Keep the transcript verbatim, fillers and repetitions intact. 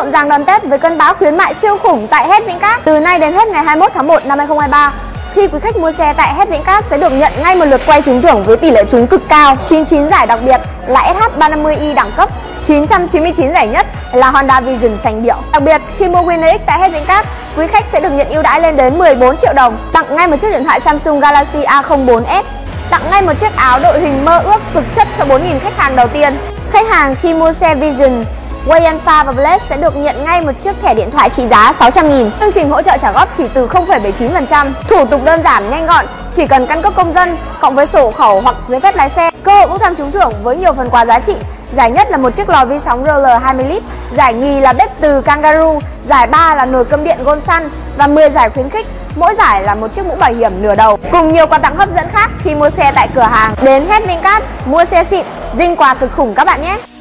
rộn ràng đón Tết với cơn bão khuyến mại siêu khủng tại Hết Vĩnh Cát. Từ nay đến hết ngày hai mươi mốt tháng một năm hai nghìn không trăm hai mươi ba, khi quý khách mua xe tại Hết Vĩnh Cát sẽ được nhận ngay một lượt quay trúng thưởng với tỷ lệ trúng cực cao. chín mươi chín giải đặc biệt là ét hát ba trăm năm mươi i đẳng cấp, chín trăm chín mươi chín giải nhất là Honda Vision sành điệu. Đặc biệt, khi mua WinX tại Hết Vĩnh Cát, quý khách sẽ được nhận ưu đãi lên đến mười bốn triệu đồng, tặng ngay một chiếc điện thoại Samsung Galaxy A không bốn S, tặng ngay một chiếc áo đội hình mơ ước thực chất cho bốn nghìn khách hàng đầu tiên. Khách hàng khi mua xe Vision, Way Alpha và Blaze sẽ được nhận ngay một chiếc thẻ điện thoại trị giá sáu trăm nghìn. Chương trình hỗ trợ trả góp chỉ từ không phẩy bảy chín phần trăm. Thủ tục đơn giản, nhanh gọn, chỉ cần căn cước công dân cộng với sổ hộ khẩu hoặc giấy phép lái xe. Cơ hội bốc thăm trúng thưởng với nhiều phần quà giá trị. Giải nhất là một chiếc lò vi sóng R L hai mươi lít, giải nhì là bếp từ Kangaroo, giải ba là nồi cơm điện Gonsan và mười giải khuyến khích. Mỗi giải là một chiếc mũ bảo hiểm nửa đầu cùng nhiều quà tặng hấp dẫn khác khi mua xe tại cửa hàng. Đến Hết Vĩnh Cát mua xe xịn, dinh quà cực khủng các bạn nhé.